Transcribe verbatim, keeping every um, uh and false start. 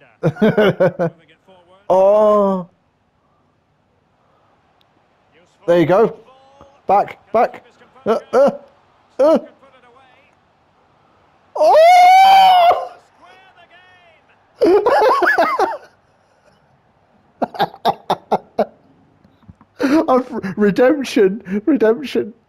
Oh, there you go. Back, back. Uh, uh, uh. Oh! I've, redemption, redemption.